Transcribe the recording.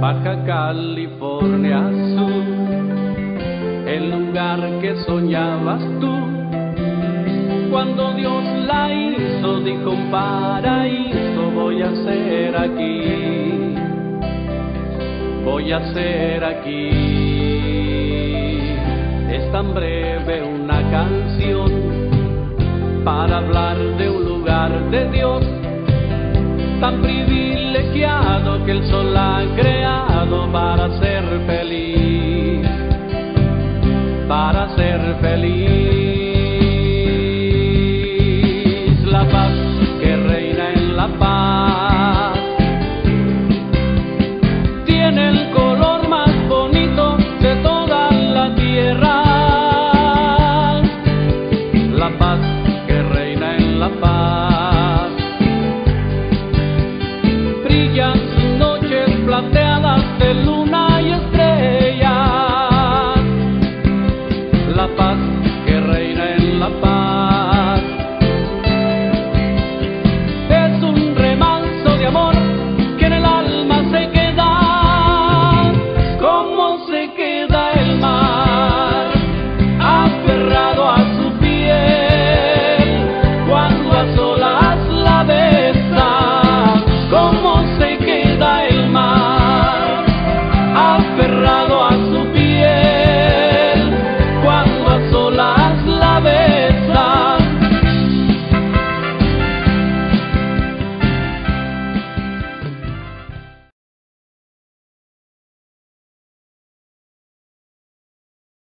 Baja California Sur, el lugar que soñabas tú. Cuando Dios la hizo, dijo un paraíso voy a hacer aquí, voy a hacer aquí. Es tan breve una canción para hablar de un lugar de Dios, tan privilegiado que el sol ha creado para ser feliz, para ser feliz. La paz que reina en La Paz tiene el color más bonito de toda la tierra. La paz